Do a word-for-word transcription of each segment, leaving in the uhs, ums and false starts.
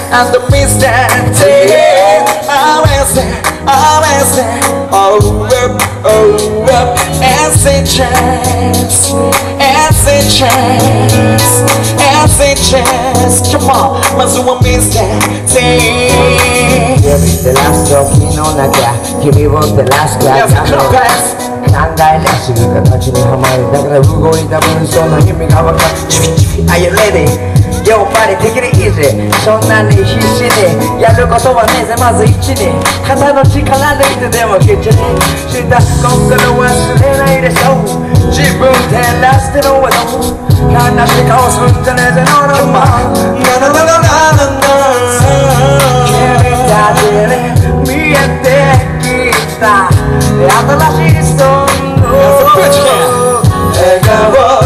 and the mister T. Always there, always there. Oh up, oh up, acid chance, acid chance, acid chance. Come on, まずはミスター T。 指照らす時の中、君を照らすから考え出すぐ形にはまる。だから動いた分その意味が分かる。Are you ready? Yo, buddy, take it easy. そんなに必死にやることはねえぜ。まず一に肩の力抜いてでもきっちりした心忘れないでしょ。自分照らしてのはどう悲しい顔するんじゃねえぜ。No no no no no no no no。 君たちに見えてきた新しいソング笑顔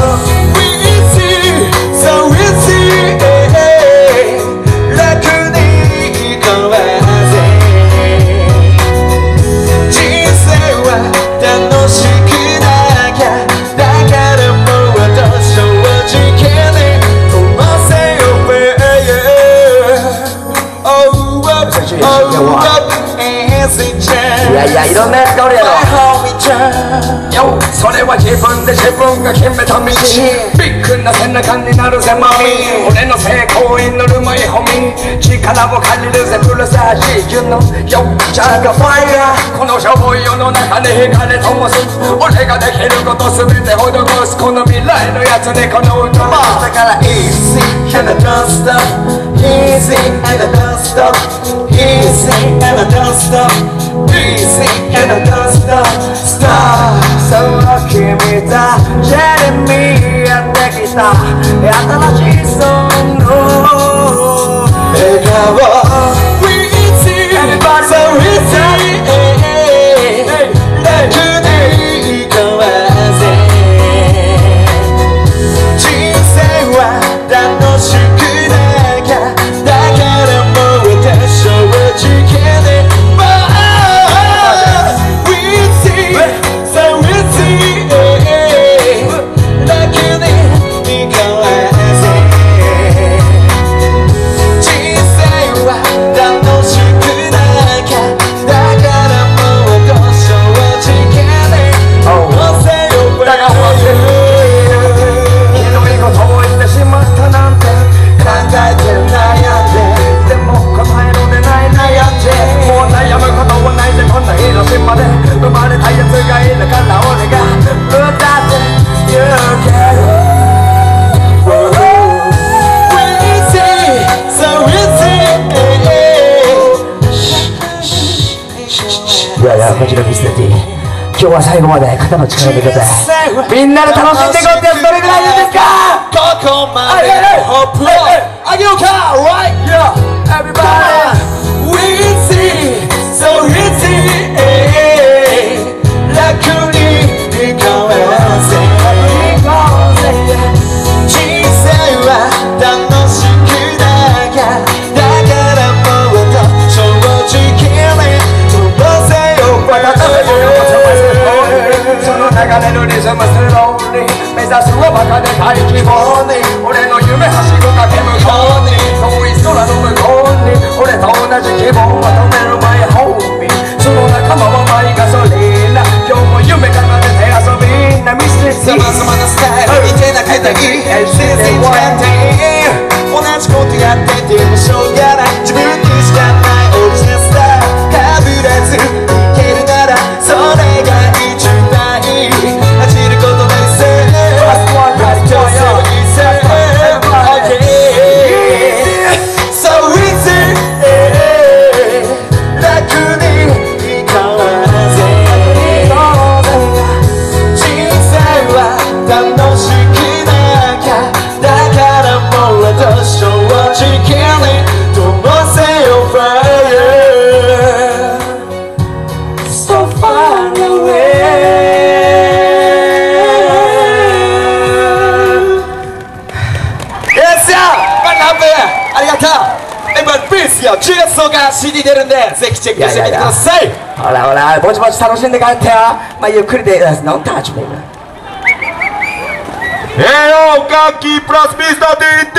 いやいやいろんなやつがおるやろ。よそれは自分で自分が決めた道。ビッグな背中になるぜマミー。俺の成功に乗るマイホミー。力を借りるぜプルサージー。You know yo ジャガファイヤー。このしょぼい世の中に光灯す。俺ができることすべて施す。この未来のやつにこの歌だから Easy and I don't stop Easy and I don't stop Easy and I don't stop Easy and I don't stop Stop そう君たちに見えてきた新しいソング笑顔 Easy Everybody so easy 楽に行こうぜ人生は楽しくなきゃだからもう私は事件でこちらミスター T。 今日は最後まで肩の力を抜けてみんなで楽しんでいこうってやつどれぐらいいいですか。ここまでホップあげようか Right yeah everybody Easy so easy 楽に行こうぜ人生は楽しくなきゃだからもっと正直にその流れるリズムスローに目指すはバカでかい希望に俺の夢はしごかけ向こうに遠い空の向こうに俺と同じ希望を求めるマイホーミーその仲間はマイガソリンナ今日も夢奏でて遊びなミステリー様々なスタイル似てなくていい エルシージー 同じことやっててもしょうがない自分にしかないオリジナルスタイルかぶらずいけるならそれが一番いい走ることないせいSo easy 楽に行こうぜ人生は楽しくなきゃだからもう正直に飛ばせよ Fire So far away Yes sir マナブありがとう今ピースよじゅうがつとおか シーディー 出るんでぜひチェックしてみてください。ほらほらぼちぼち楽しんで帰ってよ。まあゆっくりでノンタッチメイブ。 Hey yo, Gaki plus ミスター T